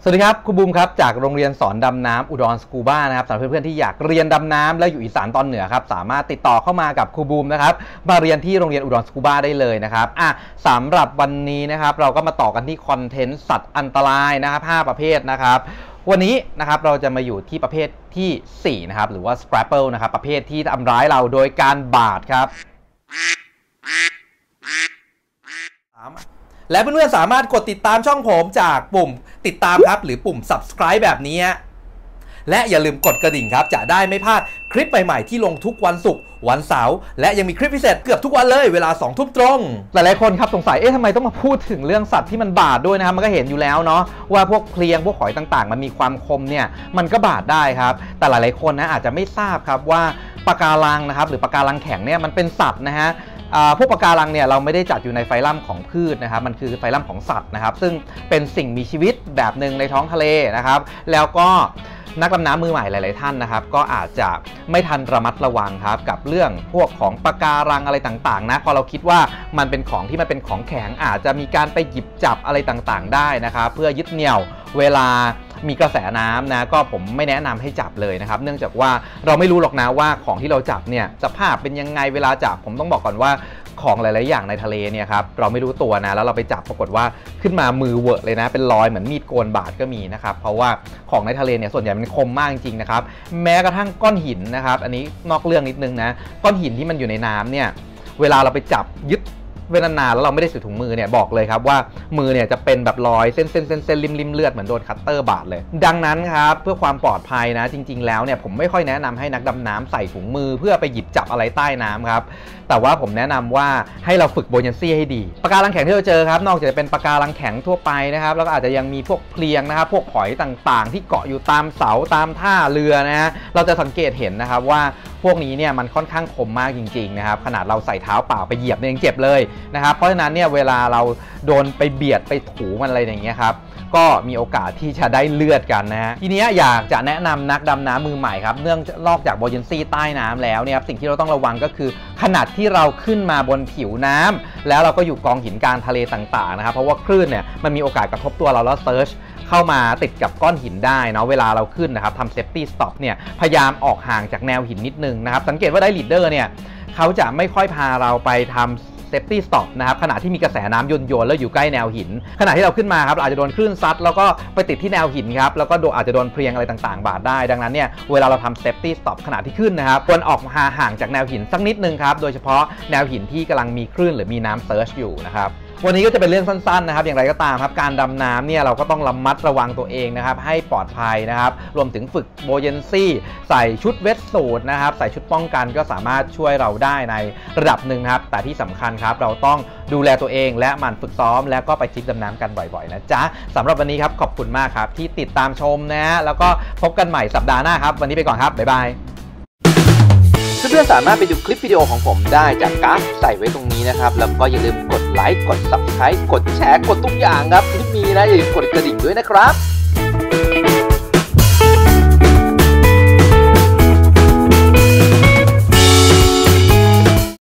สวัสดีครับครูบูมครับจากโรงเรียนสอนดำน้ำอุดรสกูบ้านะครับสำหรับเพื่อนๆที่อยากเรียนดำน้ำแล้วอยู่อีสานตอนเหนือครับสามารถติดต่อเข้ามากับครูบูมนะครับมาเรียนที่โรงเรียนอุดรสกูบ้าได้เลยนะครับสำหรับวันนี้นะครับเราก็มาต่อกันที่คอนเทนต์สัตว์อันตรายนะครับ5ประเภทนะครับวันนี้นะครับเราจะมาอยู่ที่ประเภทที่4นะครับหรือว่า Scrapple นะครับประเภทที่ทำร้ายเราโดยการบาดครับและเพื่อนๆสามารถกดติดตามช่องผมจากปุ่มติดตามครับหรือปุ่ม subscribe แบบนี้และอย่าลืมกดกระดิ่งครับจะได้ไม่พลาดคลิปใหม่ๆที่ลงทุกวันศุกร์วันเสาร์และยังมีคลิปพิเศษเกือบทุกวันเลยเวลา 20:00 นตรงหลายๆคนครับสงสัยทำไมต้องมาพูดถึงเรื่องสัตว์ที่มันบาดด้วยนะครับมันก็เห็นอยู่แล้วเนาะว่าพวกเพลียงพวกหอยต่างๆมันมีความคมเนี่ยมันก็บาดได้ครับแต่หลายๆคนนะอาจจะไม่ทราบครับว่าปะการังนะครับหรือปะการังแข็งเนี่ยมันเป็นสัตว์นะฮะพวกปะการังเนี่ยเราไม่ได้จัดอยู่ในไฟลัมของพืชนะครับมันคือไฟลัมของสัตว์นะครับซึ่งเป็นสิ่งมีชีวิตแบบหนึ่งในท้องทะเลนะครับแล้วก็นักดำน้ำมือใหม่หลายๆท่านนะครับก็อาจจะไม่ทันระมัดระวังครับกับเรื่องพวกของปะการังอะไรต่างๆนะพอเราคิดว่ามันเป็นของที่มันเป็นของแข็งอาจจะมีการไปหยิบจับอะไรต่างๆได้นะครับเพื่อยึดเหนี่ยวเวลามีกระแสน้ำนะก็ผมไม่แนะนำให้จับเลยนะครับเนื่องจากว่าเราไม่รู้หรอกนะว่าของที่เราจับเนี่ยสภาพเป็นยังไงเวลาจับผมต้องบอกก่อนว่าของหลายๆอย่างในทะเลเนี่ยครับเราไม่รู้ตัวนะแล้วเราไปจับปรากฏว่าขึ้นมามือเวอะเลยนะเป็นรอยเหมือนมีดโกนบาดก็มีนะครับเพราะว่าของในทะเลเนี่ยส่วนใหญ่มันคมมากจริงๆนะครับแม้กระทั่งก้อนหินนะครับอันนี้นอกเรื่องนิดนึงนะก้อนหินที่มันอยู่ในน้ำเนี่ยเวลาเราไปจับยึดเวลานานแล้วเราไม่ได้ใส่ถุงมือเนี่ยบอกเลยครับว่ามือเนี่ยจะเป็นแบบรอยเส้นริมเลือดเหมือนโดนคัตเตอร์บาดเลยดังนั้นครับเพื่อความปลอดภัยนะจริงๆแล้วเนี่ยผมไม่ค่อยแนะนำให้นักดำน้ำใส่ถุงมือเพื่อไปหยิบจับอะไรใต้น้ำครับแต่ว่าผมแนะนำว่าให้เราฝึกโบยันซี่ให้ดีปะการังแข็งที่เราเจอครับนอกจากจะเป็นปะการังแข็งทั่วไปนะครับแล้วก็อาจจะยังมีพวกเพลียงนะครับพวกหอยต่างๆที่เกาะอยู่ตามเสาตามท่าเรือนะฮะเราจะสังเกตเห็นนะครับว่าพวกนี้เนี่ยมันค่อนข้างคมมากจริงๆนะครับขนาดเราใส่เท้าเปล่าไปเหยียบเนี่ยยังเจ็บเลยนะครับเพราะฉะนั้นเนี่ยเวลาเราโดนไปเบียดไปถูมันอะไรอย่างเงี้ยครับก็มีโอกาสที่จะได้เลือดกันนะฮะทีนี้อยากจะแนะนำนักดำน้ำมือใหม่ครับเนื่องนอกจากโบยันซี่ใต้น้ำแล้วเนี่ยสิ่งที่เราต้องระวังก็คือขนาดที่เราขึ้นมาบนผิวน้ำแล้วเราก็อยู่กองหินกลางทะเลต่างๆนะครับเพราะว่าคลื่นเนี่ยมันมีโอกาสกระทบตัวเราแล้วเซิร์ชเข้ามาติดกับก้อนหินได้เนาะเวลาเราขึ้นนะครับทำเซฟตี้สต็อปเนี่ยพยายามออกห่างจากแนวหินนิดนึงนะครับสังเกตว่าได้ลีดเดอร์เนี่ยเขาจะไม่ค่อยพาเราไปทำเซฟตี้สต็อปนะครับขณะที่มีกระแสน้ำโยนแล้วอยู่ใกล้แนวหินขณะที่เราขึ้นมาครับอาจจะโดนคลื่นซัดแล้วก็ไปติดที่แนวหินครับแล้วก็อาจจะโดนเพลียงอะไรต่างๆบาดได้ดังนั้นเนี่ยเวลาเราทำเซฟตี้สต็อปขณะที่ขึ้นนะครับควรออกห่างจากแนวหินสักนิดนึงครับโดยเฉพาะแนวหินที่กำลังมีคลื่นหรือมีน้ำเซิร์ชอยู่นะครับวันนี้ก็จะเป็นเรื่องสั้นๆนะครับอย่างไรก็ตามครับการดำน้ำเนี่ยเราก็ต้องระมัดระวังตัวเองนะครับให้ปลอดภัยนะครับรวมถึงฝึกโบยันซี่ใส่ชุดเวทสูทนะครับใส่ชุดป้องกันก็สามารถช่วยเราได้ในระดับหนึ่งครับแต่ที่สำคัญครับเราต้องดูแลตัวเองและหมั่นฝึกซ้อมแล้วก็ไปทริปดำน้ำกันบ่อยๆนะจ๊ะสำหรับวันนี้ครับขอบคุณมากครับที่ติดตามชมนะแล้วก็พบกันใหม่สัปดาห์หน้าครับวันนี้ไปก่อนครับบ๊ายบายเพื่อนๆสามารถไปดูคลิปวิดีโอของผมได้จากกราฟใส่ไว้ตรงนี้นะครับแล้วก็อย่าลืมกดไลค์กด Subscribe กดแชร์กดทุกอย่างครับที่มีนะอย่าลืมกดกระดิ่งด้วยนะครับ